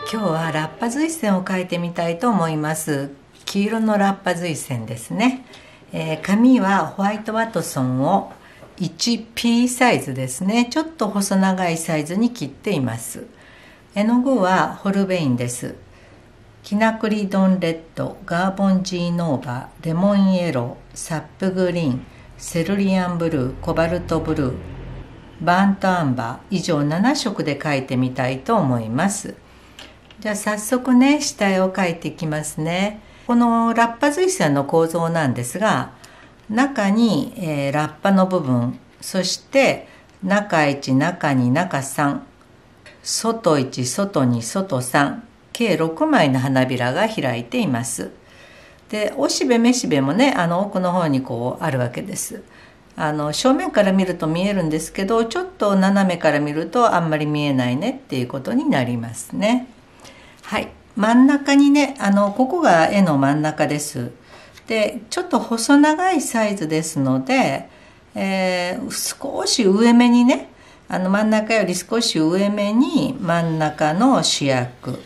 今日はラッパ垂線を描いてみたいと思います。黄色のラッパ垂線ですね。紙はホワイトワトソンを 1P サイズですね。ちょっと細長いサイズに切っています。絵の具はホルベインです。キナクリドンレッド、ガーボンジーノーバ、レモンイエロー、サップグリーン、セルリアンブルー、コバルトブルー、バーントアンバー、以上7色で描いてみたいと思います。じゃあ早速ね、下絵を描いていきますね。このラッパ垂線の構造なんですが、中に、ラッパの部分、そして中1、中2、中3、外1、外2、外3、計6枚の花びらが開いています。で、おしべめしべもね、奥の方にこうあるわけです。正面から見ると見えるんですけど、ちょっと斜めから見るとあんまり見えないねっていうことになりますね。はい、真ん中にね、ここが絵の真ん中です。で、ちょっと細長いサイズですので、少し上目にね、真ん中より少し上目に真ん中の主役。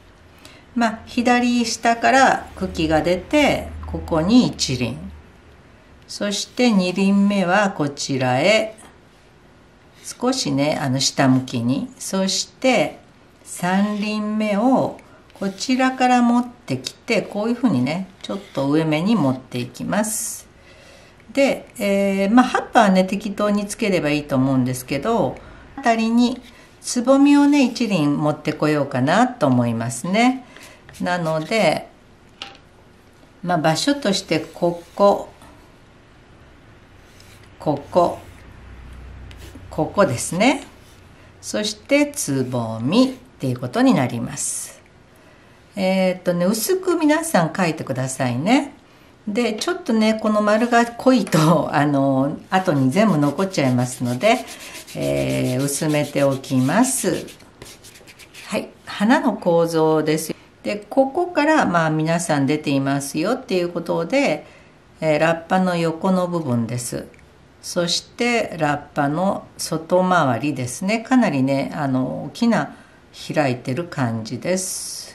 左下から茎が出て、ここに一輪。そして二輪目はこちらへ、少しね、下向きに。そして、3輪目をこちらから持ってきて、こういうふうにね、ちょっと上目に持っていきます。で、葉っぱはね、適当につければいいと思うんですけど、あたりにつぼみをね、一輪持ってこようかなと思いますね。なので、場所としてここですね。そしてつぼみっていうことになります。薄く皆さん描いてくださいね。で、ちょっとね、この丸が濃いと、後に全部残っちゃいますので、薄めておきます。はい、花の構造です。で、ここから皆さん出ていますよっていうことで、ラッパの横の部分です。そしてラッパの外回りですね。かなりね、大きな開いてる感じです。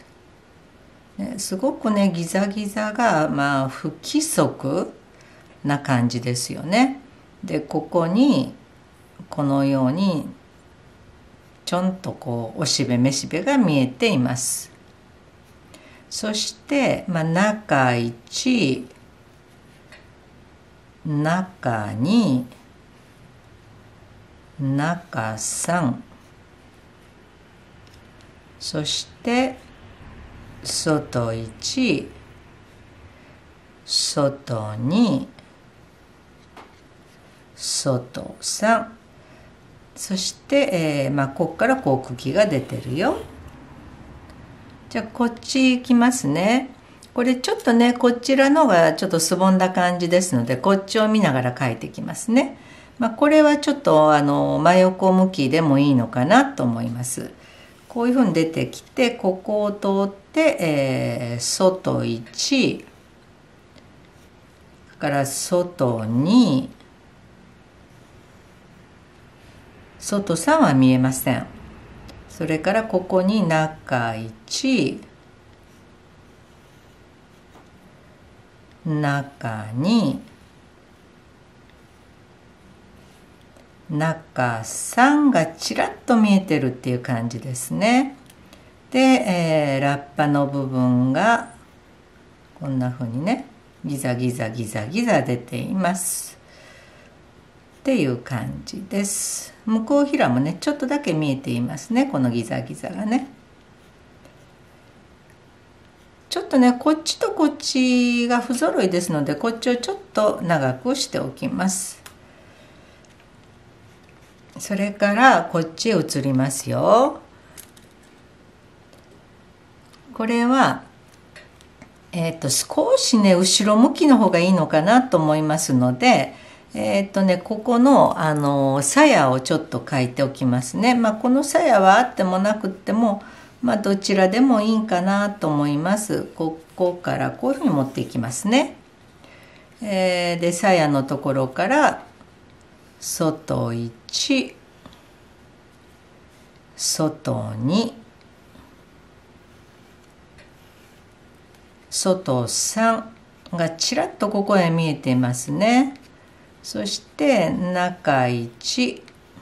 すごくね、ギザギザが不規則な感じですよね。で、ここにこのようにちょんとこうおしべめしべが見えています。そして中1、中2、中3、そして外1、外2、外3、そして、ここからこう茎が出てるよ。じゃあこっち行きますね。これちょっとね、こちらのがちょっとすぼんだ感じですので、こっちを見ながら描いていきますね。これはちょっと真横向きでもいいのかなと思います。こういうふうに出てきて、ここを通って、外1から外2、外3は見えません。それからここに中1、中2、中3がちらっと見えてるっていう感じですね。で、ラッパの部分がこんな風にね、ギザギザギザギザ出ていますっていう感じです。向こうひらもね、ちょっとだけ見えていますね、このギザギザがね。ちょっとね、こっちとこっちが不揃いですので、こっちをちょっと長くしておきます。それからこっちへ移りますよ。これは少しね、後ろ向きの方がいいのかなと思いますので、ここの鞘をちょっと描いておきますね。この鞘はあってもなくっても、どちらでもいいんかなと思います。ここからこういうふうに持っていきますね。で、鞘のところから外1、外2、 外3がちらっとここへ見えていますね。そして中1、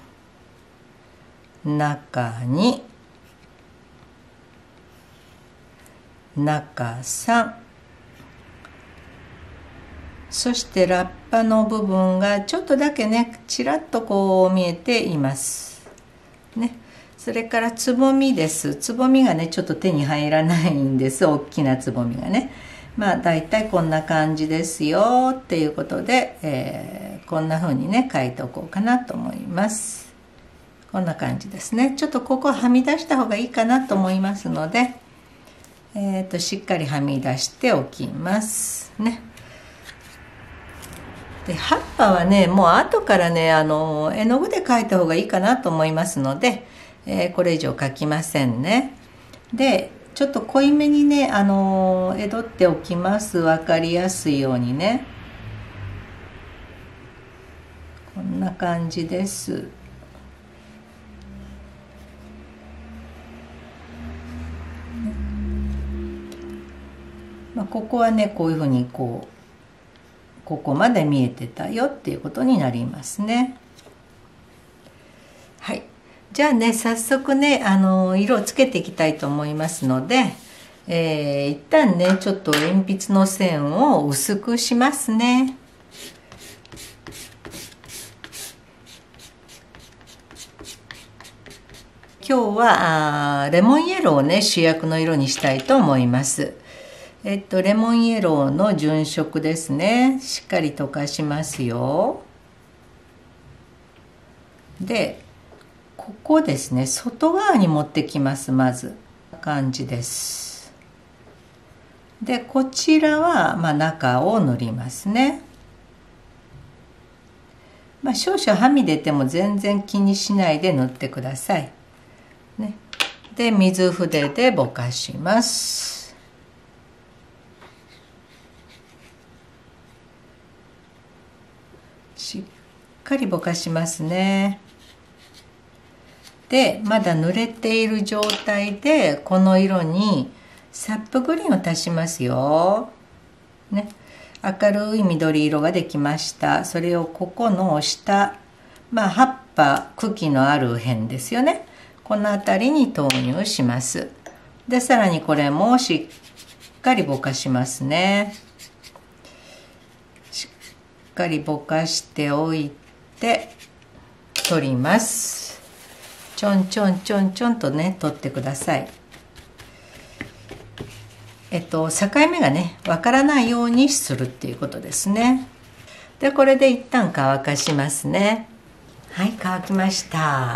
中2、中3、そしてラッパの部分がちょっとだけねちらっとこう見えていますね。それからつぼみです。つぼみがねちょっと手に入らないんです。大きなつぼみがね。まあだいたいこんな感じですよっていうことで、こんな風にね書いておこうかなと思います。こんな感じですね。ちょっとここはみ出した方がいいかなと思いますので、しっかりはみ出しておきますね。で葉っぱはねもう後からね絵の具で描いた方がいいかなと思いますので、これ以上描きませんね。でちょっと濃いめにね絵取っておきます。分かりやすいようにね。こんな感じです。まあ、ここはねこういうふうにここまで見えてたよっていうことになりますね。はい、じゃあね早速ね色をつけていきたいと思いますので、一旦ねちょっと鉛筆の線を薄くしますね。今日はレモンイエローをね主役の色にしたいと思います。レモンイエローの純色ですね。しっかり溶かしますよ。でここですね外側に持ってきます。まずこんな感じです。でこちらは中を塗りますね。少々はみ出ても全然気にしないで塗ってください、ね、で水筆でぼかします。しっかりぼかしますね。でまだ濡れている状態でこの色にサップグリーンを足しますよ、ね、明るい緑色ができました。それをここの下、葉っぱ茎のある辺ですよね。この辺りに投入します。でさらにこれもしっかりぼかしますね。しっかりぼかしておいて取ります。ちょんちょんちょんちょんとね取ってください。境目がねわからないようにするっていうことですね。でこれで一旦乾かしますね。はい乾きました。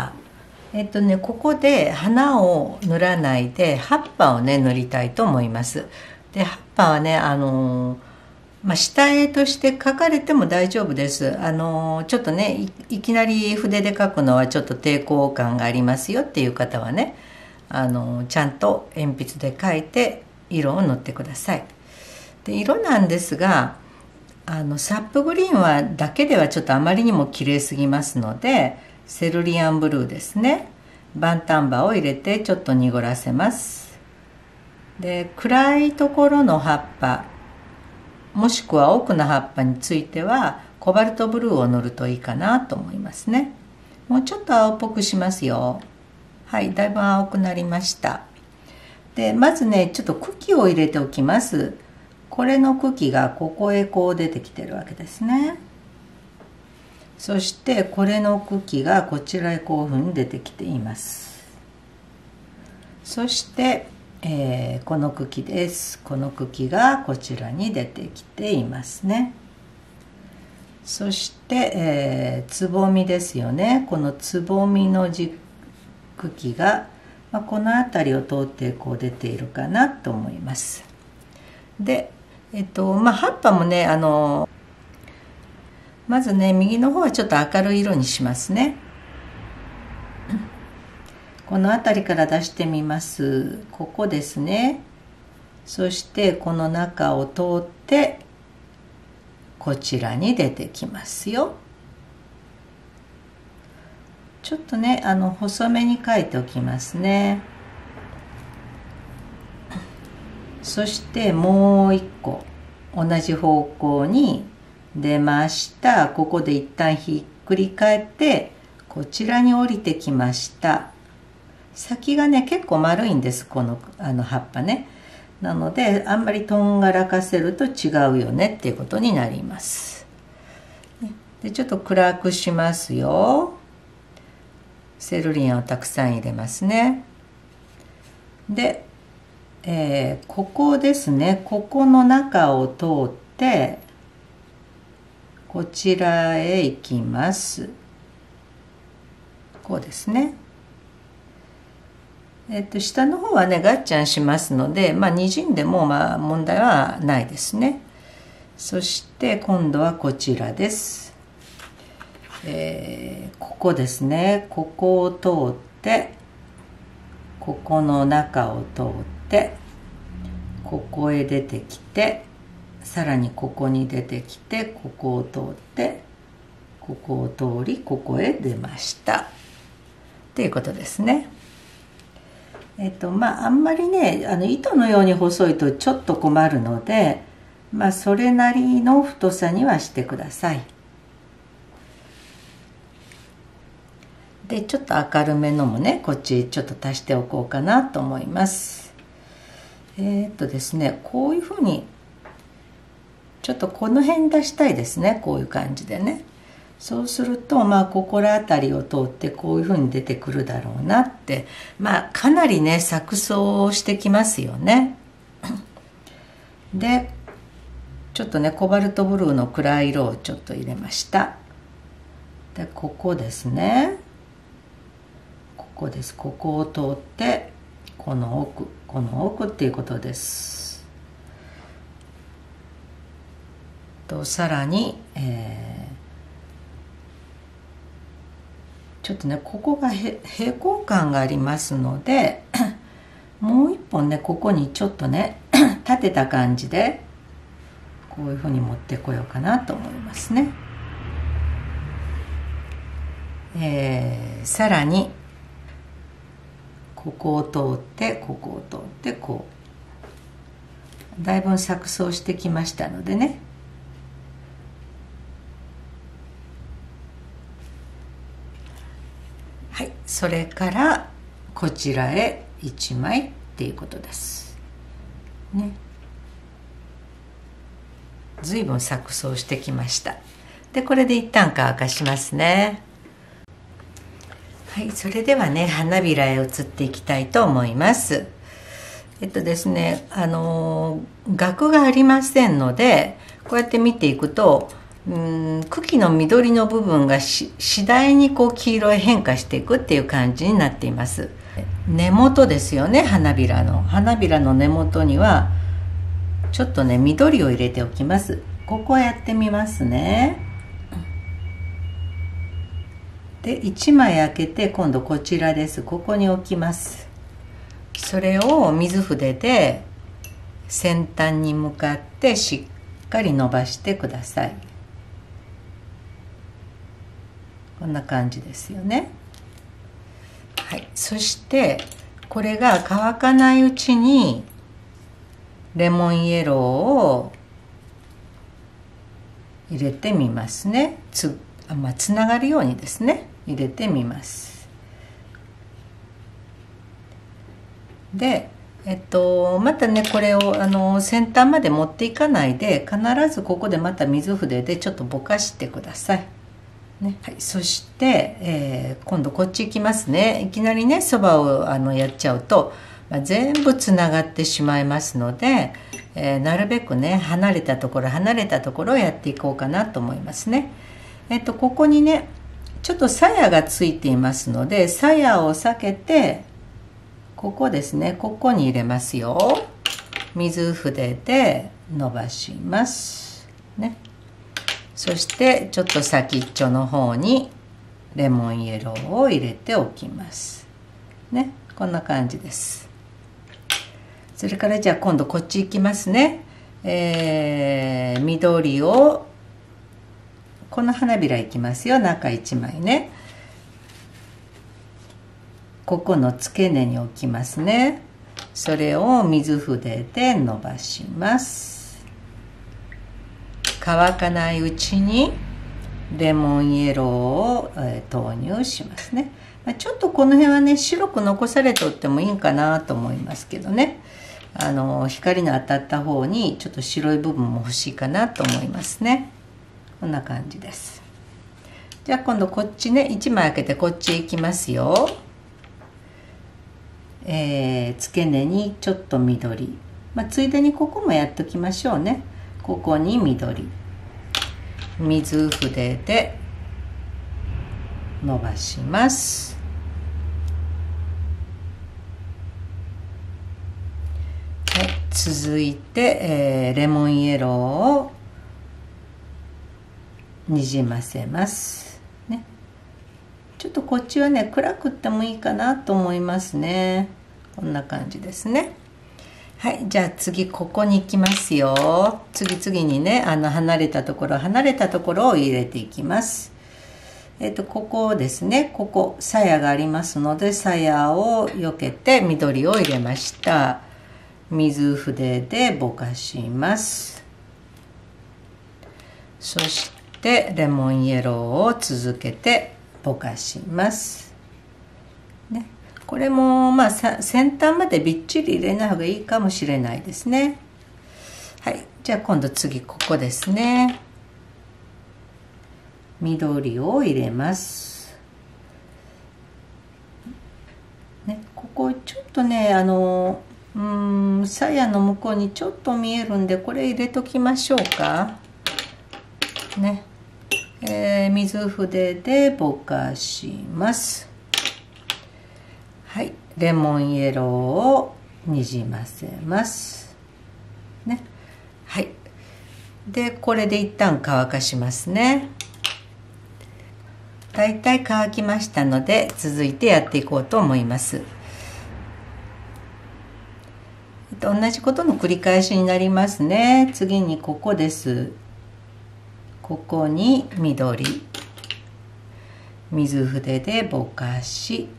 ここで花を塗らないで葉っぱをね塗りたいと思います。で葉っぱはね下絵として描かれても大丈夫です。ちょっとね いきなり筆で描くのはちょっと抵抗感がありますよっていう方はねちゃんと鉛筆で描いて色を塗ってください。で色なんですがサップグリーンはだけではちょっとあまりにも綺麗すぎますのでセルリアンブルーですね。バンタンバを入れてちょっと濁らせます。で暗いところの葉っぱもしくは奥の葉っぱについてはコバルトブルーを塗るといいかなと思いますね。もうちょっと青っぽくしますよ。はい、だいぶ青くなりました。でまずねちょっと茎を入れておきます。これの茎がここへこう出てきてるわけですね。そしてこれの茎がこちらへこういうふうに出てきています。そして、この茎です。この茎がこちらに出てきていますね。そして、つぼみですよね。このつぼみの茎が、この辺りを通ってこう出ているかなと思います。で、葉っぱもねまずね右の方はちょっと明るい色にしますね。この辺りから出してみます。ここですね。そしてこの中を通ってこちらに出てきますよ。ちょっとね細めに描いておきますね。 そしてもう一個同じ方向に出ました。ここで一旦ひっくり返ってこちらに降りてきました。先がね結構丸いんです、この葉っぱね。なのであんまりとんがらかせると違うよねっていうことになります。でちょっと暗くしますよ。セルリアンをたくさん入れますね。で、ここですね、ここの中を通ってこちらへ行きます。こうですね。下の方はねガッチャンしますので、にじんでも問題はないですね。そして今度はこちらです。ここですね、ここを通ってここの中を通ってここへ出てきて、さらにここに出てきて、ここを通ってここを通りここへ出ましたっていうことですね。あんまりね糸のように細いとちょっと困るので、それなりの太さにはしてください。でちょっと明るめのもねこっちちょっと足しておこうかなと思います。ですね、こういうふうにちょっとこの辺出したいですね、こういう感じでね。そうするとここら辺りを通ってこういうふうに出てくるだろうなって、かなりね錯綜してきますよね。でちょっとねコバルトブルーの暗い色をちょっと入れました。でここですね、ここです。ここを通ってこの奥っていうことです。とさらに、ちょっとねここが平行感がありますのでもう一本ねここにちょっとね立てた感じでこういうふうに持ってこようかなと思いますね。さらにここを通ってここを通ってこうだいぶ錯綜してきましたのでね、はい、それからこちらへ1枚っていうことですね。ずいぶん錯綜してきました。でこれで一旦乾かしますね。はい、それではね花びらへ移っていきたいと思います。ですね額がありませんので、こうやって見ていくと茎の緑の部分が次第にこう黄色へ変化していくっていう感じになっています。根元ですよね、花びらの根元にはちょっとね緑を入れておきます。ここをやってみますね。で1枚開けて今度こちらです。ここに置きます。それを水筆で先端に向かってしっかり伸ばしてください。こんな感じですよね。はい、そしてこれが乾かないうちにレモンイエローを入れてみますね。つながるようにですね入れてみます。でまたねこれを先端まで持っていかないで、必ずここでまた水筆でちょっとぼかしてください、ね。はい、そして、今度こっち行きますね。いきなりねそばをやっちゃうと、全部つながってしまいますので、なるべくね離れたところをやっていこうかなと思いますね。ここにねちょっと鞘がついていますので、鞘を避けてここですね、ここに入れますよ。水筆で伸ばしますね。そしてちょっと先っちょの方にレモンイエローを入れておきますね。こんな感じです。それからじゃあ今度こっち行きますね。緑をこの花びらいきますよ。中1枚ね、ここの付け根に置きますね。 それを水筆で伸ばします。乾かないうちにレモンイエローを投入しますね。ちょっとこの辺はね、白く残されておってもいいんかなと思いますけどね。光の当たった方にちょっと白い部分も欲しいかなと思いますね。こんな感じです。じゃあ今度こっちね、1枚開けてこっち行きますよ。付け根にちょっと緑。ついでにここもやっときましょうね。ここに緑。水筆で伸ばします。はい、続いて、レモンイエローをにじませますね。ちょっとこっちはね、暗くってもいいかなと思いますね。こんな感じですね。はい、じゃあ次ここに行きますよ。次々にね、離れたところを入れていきます。ここですね、ここ鞘がありますので、鞘を避けて緑を入れました。水筆でぼかします。そしてレモンイエローを続けてぼかします。ね、これも先端までびっちり入れない方がいいかもしれないですね。はい、じゃあ今度次ここですね。緑を入れます。ね、ここちょっとね、鞘の向こうにちょっと見えるんで、これ入れときましょうか。ね、水筆でぼかします。はい、レモンイエローをにじませます。ね、はい。で、これで一旦乾かしますね。だいたい乾きましたので、続いてやっていこうと思います。同じことの繰り返しになりますね。次にここです。ここに緑。水筆でぼかし。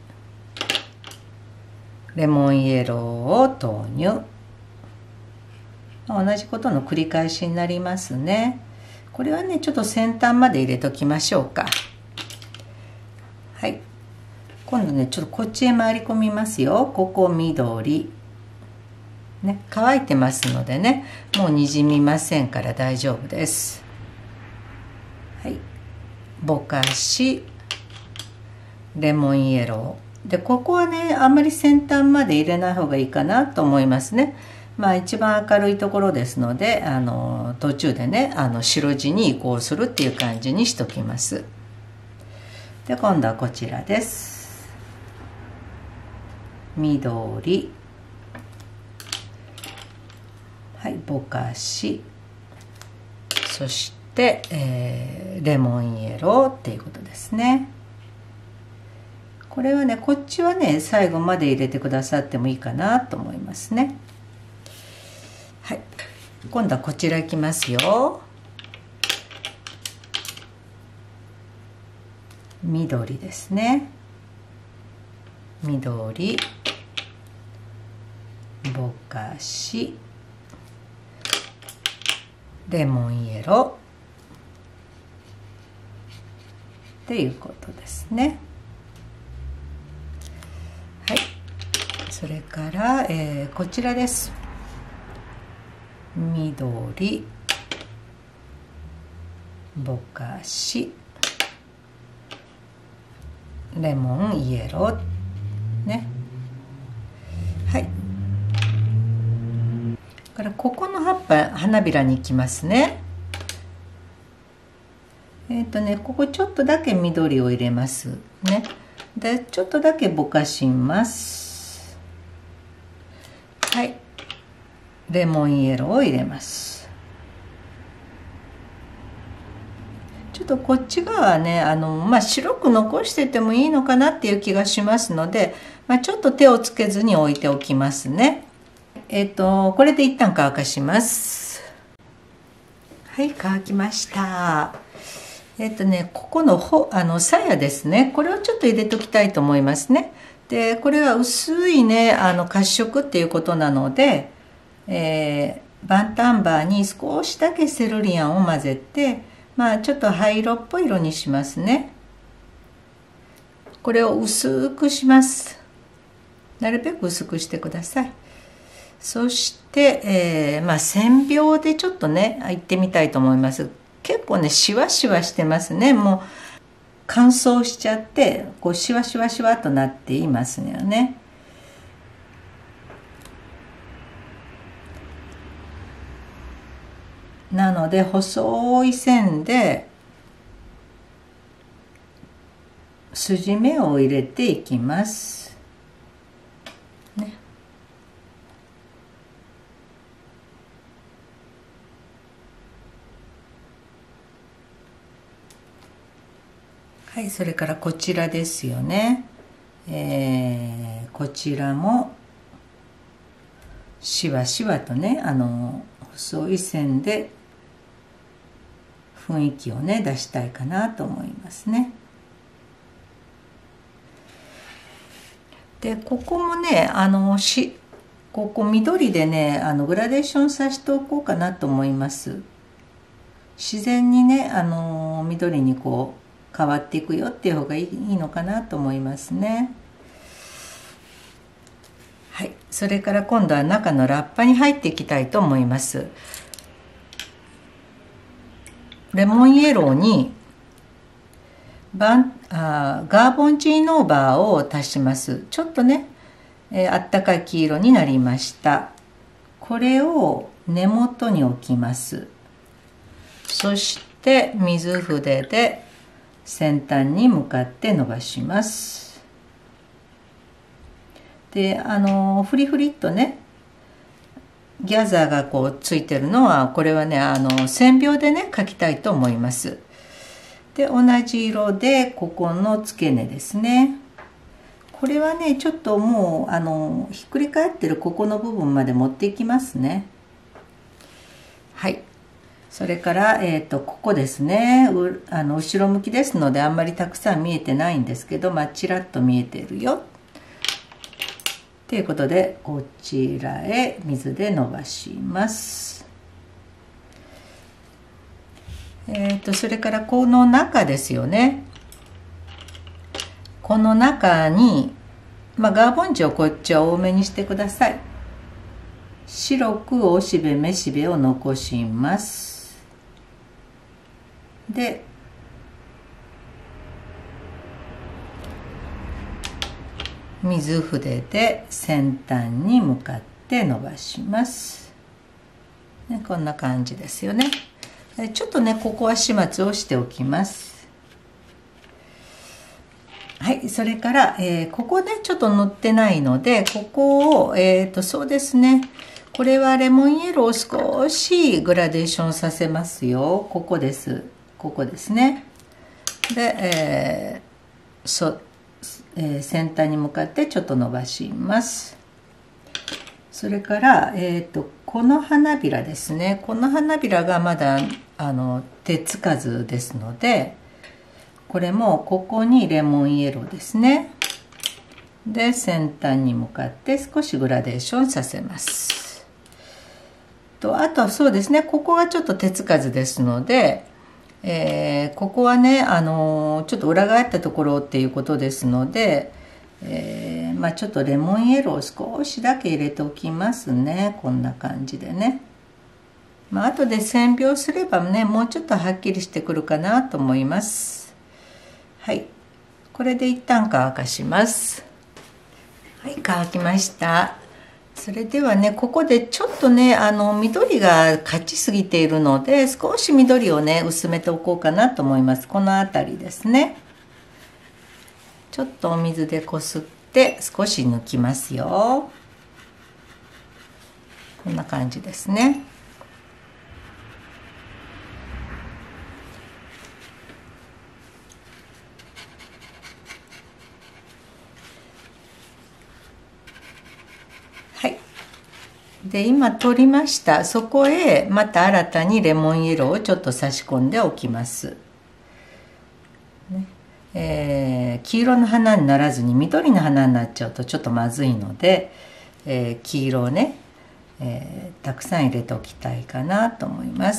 レモンイエローを投入。同じことの繰り返しになりますね。これはね、ちょっと先端まで入れときましょうか。はい。今度ね、ちょっとこっちへ回り込みますよ。ここ緑。ね、乾いてますのでね、もうにじみませんから大丈夫です。はい。ぼかし、レモンイエロー。で、ここはね、あんまり先端まで入れない方がいいかなと思いますね。一番明るいところですので、途中でね、白地に移行するっていう感じにしときます。で、今度はこちらです。緑。はい、ぼかし。そして、レモンイエローっていうことですね。これはね、こっちはね、最後まで入れてくださってもいいかなと思いますね。はい。今度はこちら行きますよ。緑ですね。緑。ぼかし。レモンイエロー。っていうことですね。はい。それから、こちらです。緑。ぼかし。レモンイエロー。ね。はい。からここの葉っぱ花びらに行きますね。ここちょっとだけ緑を入れますね。でちょっとだけぼかします。はい、レモンイエローを入れます。ちょっとこっち側はね白く残しててもいいのかなっていう気がしますので、ちょっと手をつけずに置いておきますね。これで一旦乾かします。はい、乾きました。ここの鞘ですね、これをちょっと入れときたいと思いますね。 でこれは薄いね褐色っていうことなので、バンタンバーに少しだけセルリアンを混ぜて、ちょっと灰色っぽい色にしますね。これを薄くします。なるべく薄くしてください。そして、線描でちょっとねいってみたいと思います。結構ねシワシワしてますね。もう乾燥しちゃってこうシワシワシワとなっていますよね。なので細い線で筋目を入れていきます、ね。はい、それからこちらですよね。こちらもしわしわとね細い線で雰囲気をね出したいかなと思いますね。でここもねここ緑でねグラデーションさせておこうかなと思います。自然にね緑にこう変わっていくよっていう方がいいのかなと思いますね。はい、それから今度は中のラッパに入っていきたいと思います。レモンイエローにガーボンジーノーバーを足します。ちょっとね、あったかい黄色になりました。これを根元に置きます。そして水筆で先端に向かって伸ばします。でフリフリっとねギャザーがこうついてるのはこれはね線描でね描きたいと思います。で同じ色でここの付け根ですね。これはねちょっともうひっくり返ってるここの部分まで持っていきますね。はい、それからここですね。後ろ向きですのであんまりたくさん見えてないんですけどちらっと見えてるよということでこちらへ水で伸ばします。それからこの中ですよね。この中に、ガーボン地をこっちは多めにしてください。白くおしべめしべを残します。で水筆で先端に向かって伸ばします、ね、こんな感じですよね。ちょっとねここは始末をしておきます。はい、それから、ここねちょっと塗ってないのでここをそうですね、これはレモンイエローを少しグラデーションさせますよ。ここです。ここですね。で、先端に向かってちょっと伸ばします。それから、この花びらですね。この花びらがまだ手つかずですので、これもここにレモンイエローですね。で先端に向かって少しグラデーションさせます。あとはそうですね、ここはちょっと手つかずですので、ここはねちょっと裏返ったところっていうことですので、ちょっとレモンイエローを少しだけ入れておきますね。こんな感じでね。後で線描すればねもうちょっとはっきりしてくるかなと思います。はい、これで一旦乾かします。はい、乾きました。それではねここでちょっとね緑が勝ちすぎているので少し緑をね薄めておこうかなと思います。この辺りですね。ちょっとお水でこすって少し抜きますよ。こんな感じですね。で今取りました。そこへまた新たにレモンイエローをちょっと差し込んでおきます、 黄色の花にならずに緑の花になっちゃうとちょっとまずいので、黄色をね、たくさん入れておきたいかなと思います。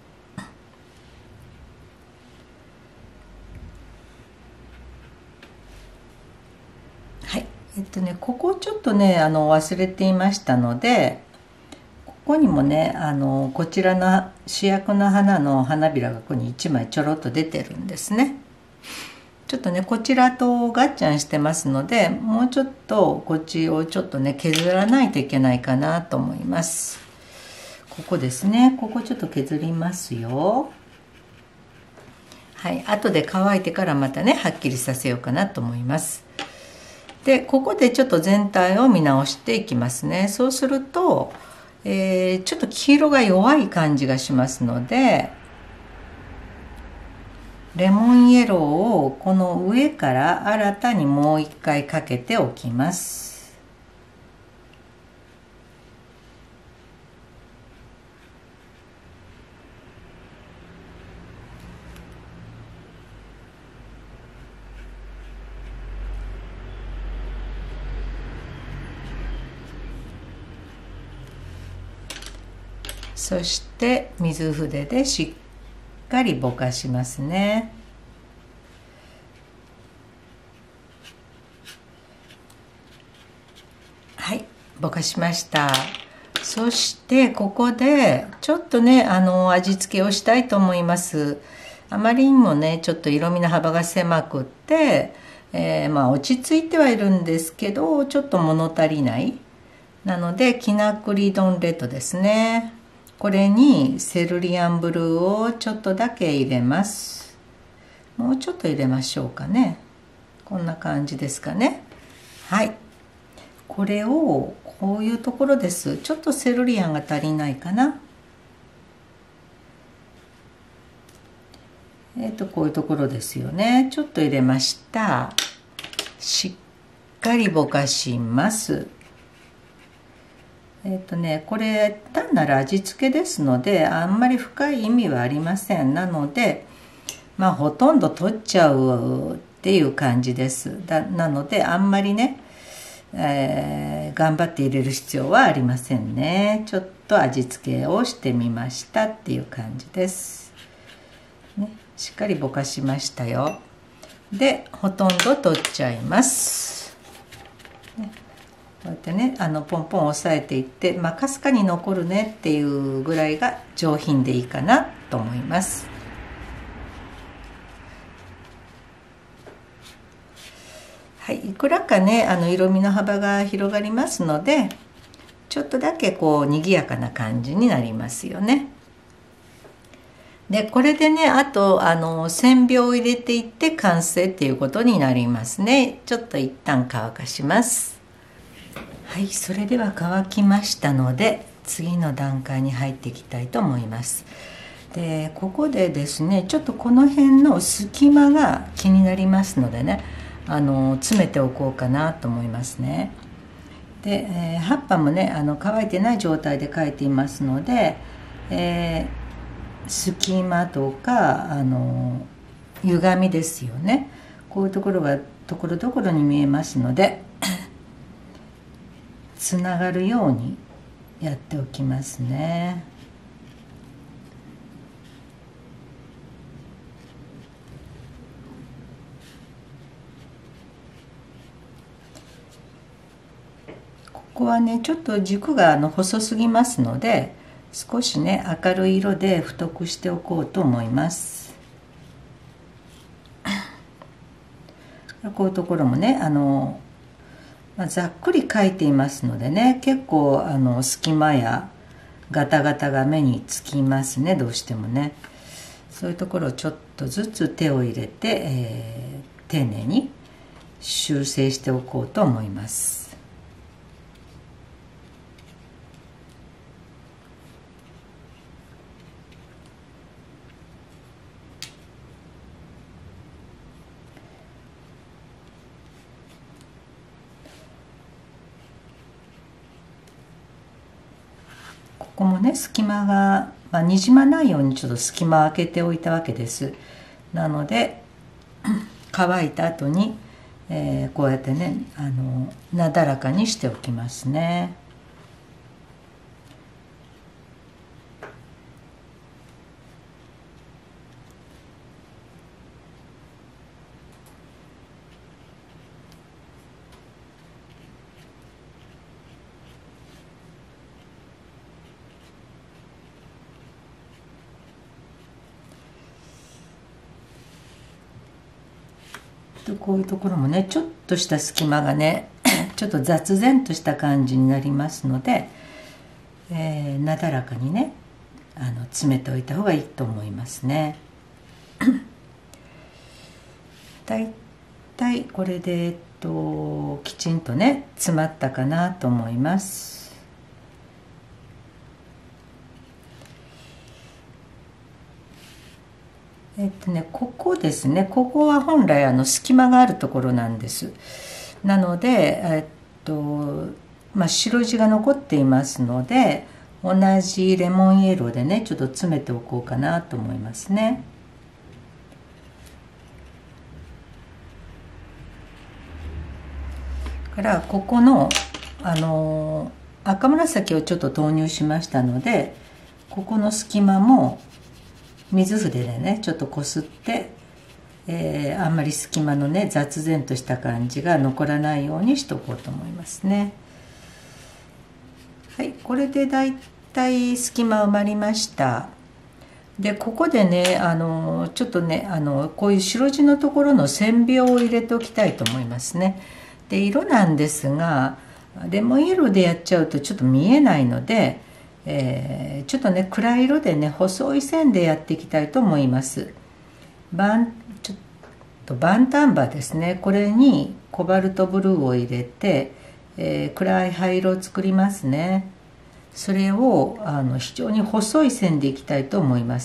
はい、ここちょっとね忘れていましたので、ここにもねこちらの主役の花の花びらがここに1枚ちょろっと出てるんですね。ちょっとねこちらとガッチャンしてますので、もうちょっとこっちをちょっとね削らないといけないかなと思います。ここですね、ここちょっと削りますよ。はい、後で乾いてからまたねはっきりさせようかなと思います。でここでちょっと全体を見直していきますね。そうすると、ちょっと黄色が弱い感じがしますので、レモンイエローをこの上から新たにもう一回かけておきます。そして水筆でしっかりぼかしますね。はい、ぼかしました。そしてここでちょっとね味付けをしたいと思います。あまりにもねちょっと色味の幅が狭くって、落ち着いてはいるんですけどちょっと物足りない。なのできなくり丼レッドですね。これにセルリアンブルーをちょっとだけ入れます。もうちょっと入れましょうかね。こんな感じですかね。はい、これをこういうところです。ちょっとセルリアンが足りないかな。こういうところですよね。ちょっと入れました。しっかりぼかします。これ単なる味付けですのであんまり深い意味はありません。なのでほとんど取っちゃうっていう感じです。なのであんまりね、頑張って入れる必要はありませんね。ちょっと味付けをしてみましたっていう感じです、ね、しっかりぼかしましたよ。でほとんど取っちゃいます、ね、こうやってねポンポン押さえていって、かすかに残るねっていうぐらいが上品でいいかなと思います。はい、いくらかね色味の幅が広がりますのでちょっとだけこう賑やかな感じになりますよね。でこれでねあと染料を入れていって完成っていうことになりますね。ちょっと一旦乾かします。はい、それでは乾きましたので次の段階に入っていきたいと思います。でここでですねちょっとこの辺の隙間が気になりますのでね詰めておこうかなと思いますね。で、葉っぱもね乾いてない状態で描いていますので、隙間とか歪みですよね。こういうところがところどころに見えますのでつながるようにやっておきますね。ここはねちょっと軸が細すぎますので少しね明るい色で太くしておこうと思います。こういうところもねざっくり描いていますのでね結構隙間やガタガタが目につきますね。どうしてもねそういうところをちょっとずつ手を入れて、丁寧に修正しておこうと思います。ここもね隙間が、にじまないようにちょっと隙間を空けておいたわけです。なので乾いた後に、こうやってねなだらかにしておきますね。こういうところもねちょっとした隙間がねちょっと雑然とした感じになりますので、なだらかにね詰めておいた方がいいと思いますね。だいたいこれできちんとね詰まったかなと思います。ここですね、ここは本来隙間があるところなんです。なので、白地が残っていますので、同じレモンイエローでねちょっと詰めておこうかなと思いますね。からここの赤紫をちょっと投入しましたので、ここの隙間も水筆でねちょっとこすって、あんまり隙間のね雑然とした感じが残らないようにしておこうと思いますね。はい、これでだいたい隙間埋まりました。でここでねちょっとねこういう白地のところの線描を入れておきたいと思いますね。で色なんですがレモンイエローでやっちゃうとちょっと見えないので、ちょっとね暗い色でね細い線でやっていきたいと思います。ちょっとバンタンバですね、これにコバルトブルーを入れて、暗い灰色を作りますね。それを非常に細い線でいきたいと思います。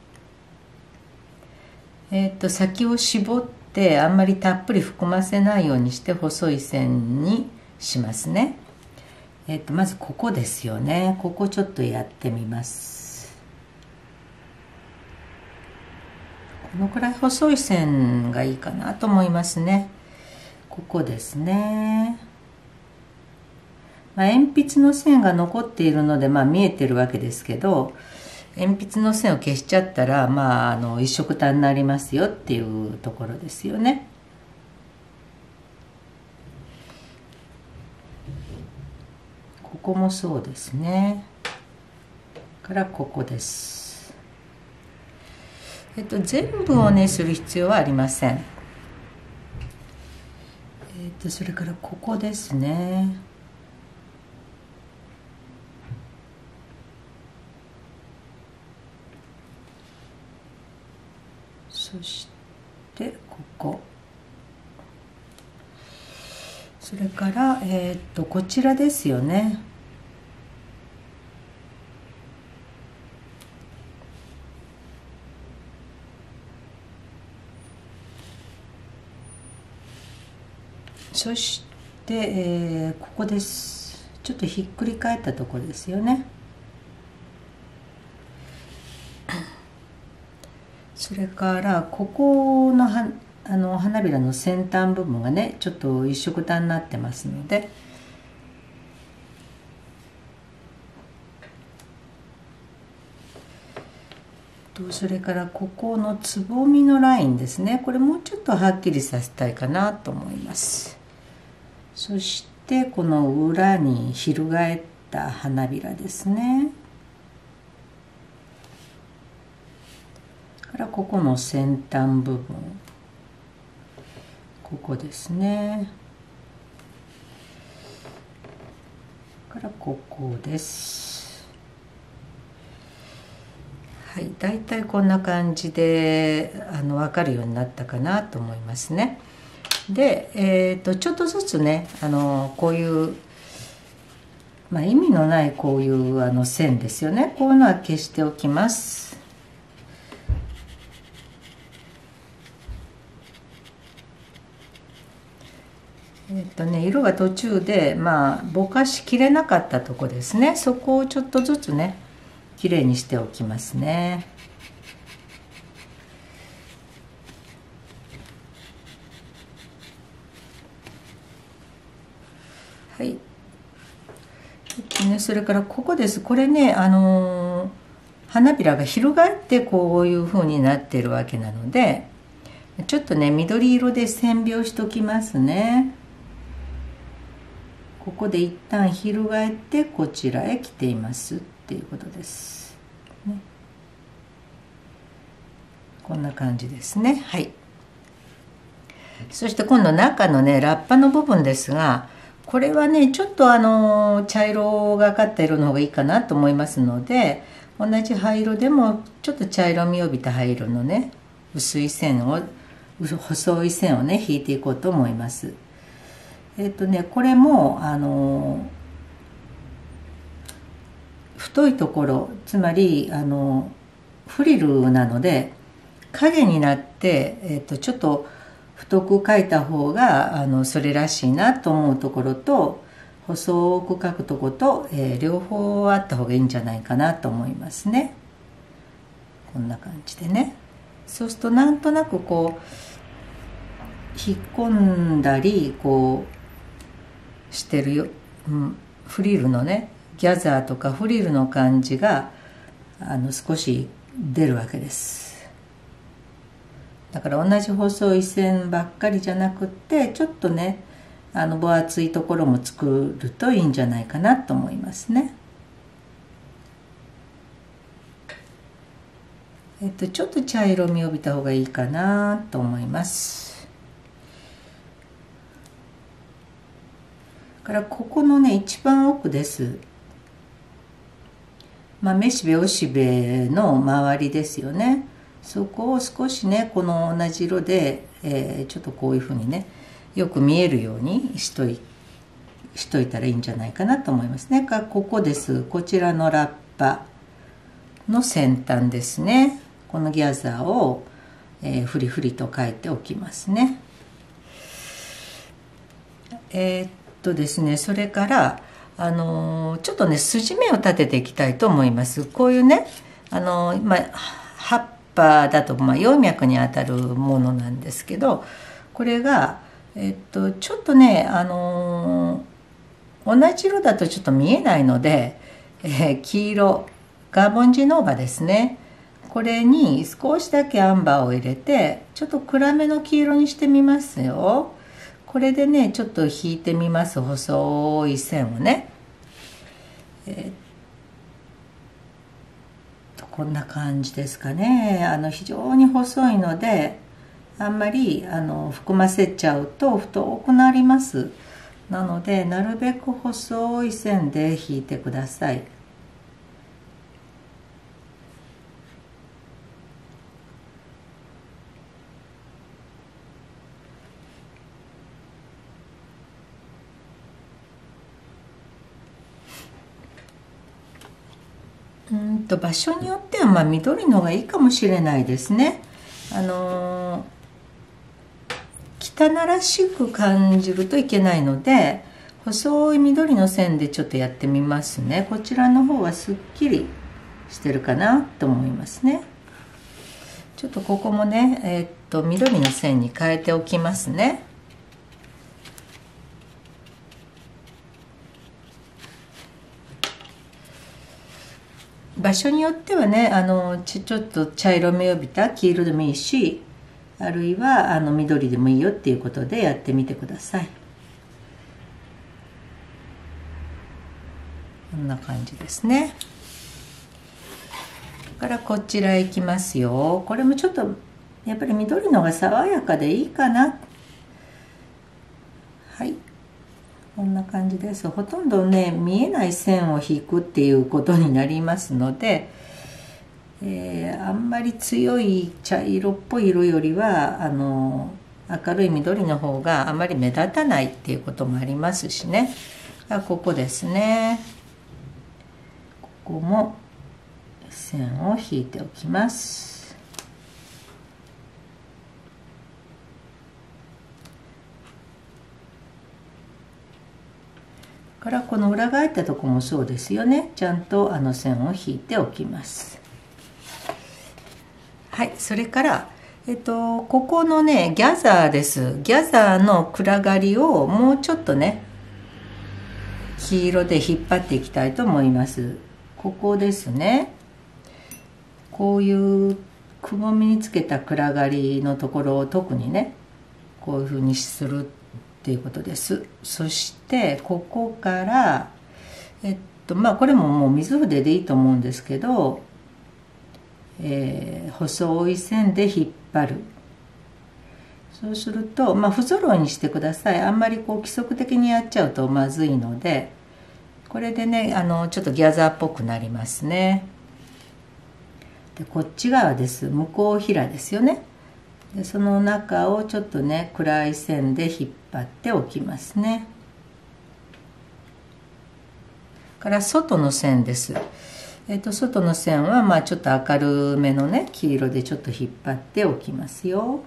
先を絞ってあんまりたっぷり含ませないようにして細い線にしますね。まずここですよね。ここちょっとやってみます。このくらい細い線がいいかなと思いますね。ここですね。鉛筆の線が残っているので、見えてるわけですけど、鉛筆の線を消しちゃったら、一緒くたになりますよっていうところですよね。ここもそうですね。からここです。全部をねする必要はありません。それからここですね。そしてここ、それからこちらですよね。そして、ここです。ちょっとひっくり返ったところですよね。それからここの花びらの先端部分がねちょっと一緒くたになってますので、それからここのつぼみのラインですね、これもうちょっとはっきりさせたいかなと思います。そしてこの裏に翻った花びらですね。からここの先端部分、ここですね。からここです。はい、だいたいこんな感じで分かるようになったかなと思いますね。で、ちょっとずつねこういう、意味のないこういう線ですよね、こういうのは消しておきます。色が途中でぼかしきれなかったとこですね、そこをちょっとずつねきれいにしておきますね。 はい。それからここです。これね、花びらが翻ってこういう風になってるわけなので、ちょっとね緑色で線描しときますね。ここで一旦翻ってこちらへ来ていますっていうことです、ね、こんな感じですね。はい。そして今度中のねラッパの部分ですが、これはねちょっと茶色がかった色の方がいいかなと思いますので、同じ灰色でもちょっと茶色みを帯びた灰色のね細い線をね引いていこうと思います。これも太いところ、つまりフリルなので影になって、ちょっと太く描いた方がそれらしいなと思うところと、細く描くところと、両方あった方がいいんじゃないかなと思いますね。こんな感じでね。そうするとなんとなくこう引っ込んだりこうしてるよ、フリルのねギャザーとかフリルの感じが少し出るわけです。だから同じ細い線ばっかりじゃなくって、ちょっとね分厚いところも作るといいんじゃないかなと思いますね。ちょっと茶色みを帯びた方がいいかなと思います。からここのね一番奥です。めしべおしべの周りですよね。そこを少しねこの同じ色で、ちょっとこういうふうにねよく見えるようにしといたらいいんじゃないかなと思いますね。ここです。こちらのラッパの先端ですね。このギャザーを、フリフリと描いておきますね。ですね、それからちょっとね筋目を立てていきたいと思います。こういうね葉っぱだと葉脈にあたるものなんですけど、これがちょっとね同じ色だとちょっと見えないので、黄色ガーボンジノーバですね、これに少しだけアンバーを入れてちょっと暗めの黄色にしてみますよ。これでねちょっと引いてみます。細い線をね、こんな感じですかね。非常に細いのであんまり含ませちゃうと太くなります。なのでなるべく細い線で引いてください。場所によっては緑の方がいいかもしれないですね。汚らしく感じるといけないので、細い緑の線でちょっとやってみますね。こちらの方はすっきりしてるかなと思いますね。ちょっとここもね、緑の線に変えておきますね。場所によってはねちょっと茶色みを帯びた黄色でもいいし、あるいは緑でもいいよっていうことでやってみてください。こんな感じですね。からこちらへ行きますよ。これもちょっとやっぱり緑のが爽やかでいいかな。はい、こんな感じです。ほとんどね見えない線を引くっていうことになりますので、あんまり強い茶色っぽい色よりは明るい緑の方があまり目立たないっていうこともありますしね。ここですね。ここも線を引いておきます。からこの裏返ったとこもそうですよね。ちゃんと線を引いておきます。はい、それからここのねギャザーです。ギャザーの暗がりをもうちょっとね黄色で引っ張っていきたいと思います。ここですね。こういうくぼみにつけた暗がりのところを特にね、こういうふうにするっていうことです。そしてここからこれももう水筆でいいと思うんですけど、細い線で引っ張る。そうすると、不揃いにしてください。あんまりこう規則的にやっちゃうとまずいので、これでねちょっとギャザーっぽくなりますね。でこっち側です。向こう平ですよね。でその中をちょっとね暗い線で引っ張っておきますね。から外の線です。外の線はちょっと明るめのね黄色でちょっと引っ張っておきますよ。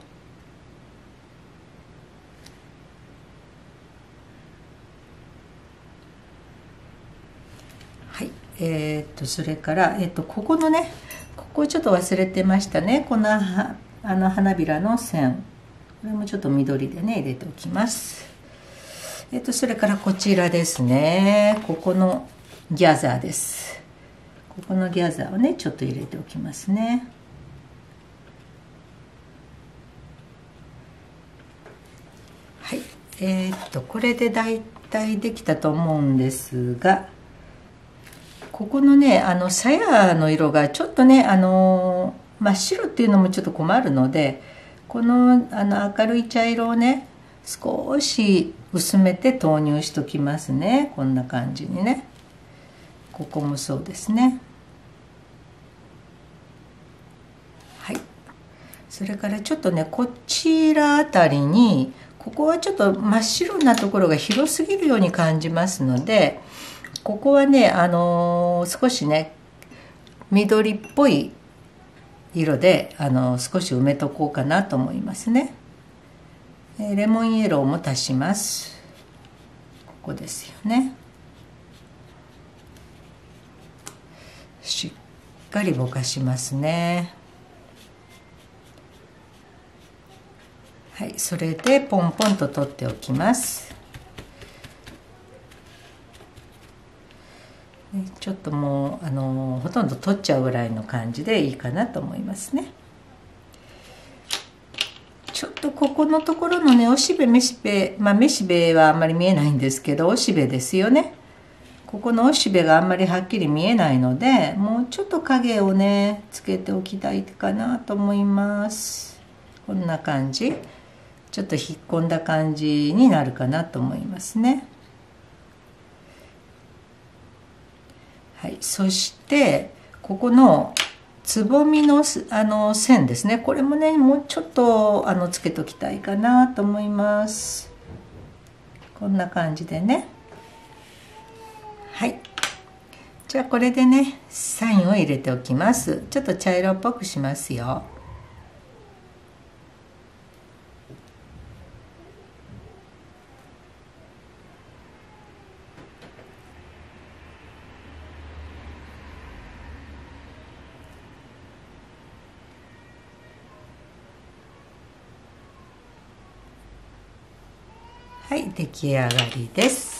はい、それから、ここのねここちょっと忘れてましたね。この花びらの線、これもちょっと緑でね入れておきます。それからこちらですね。ここのギャザーです。ここのギャザーをねちょっと入れておきますね。はい、これでだいたいできたと思うんですが、ここのね鞘の色がちょっとね真っ白っていうのもちょっと困るので、この明るい茶色をね少し薄めて投入しときますね。こんな感じにね。ここもそうですね。はい。それからちょっとねこちらあたりに、ここはちょっと真っ白なところが広すぎるように感じますので、ここはね少しね緑っぽい色で少し埋めとこうかなと思いますね。レモンイエローも足します。ここですよね。しっかりぼかしますね。はい、それでポンポンと取っておきます。ちょっともうほとんど取っちゃうぐらいの感じでいいかなと思いますね。ちょっとここのところのねおしべめしべ、めしべはあんまり見えないんですけど、おしべですよね。ここのおしべがあんまりはっきり見えないので、もうちょっと影をねつけておきたいかなと思います。こんな感じ、ちょっと引っ込んだ感じになるかなと思いますね。はい、そしてここのつぼみの線ですね。これもねもうちょっとつけときたいかなと思います。こんな感じでね。はい、じゃあこれでねサインを入れておきます。ちょっと茶色っぽくしますよ。はい、出来上がりです。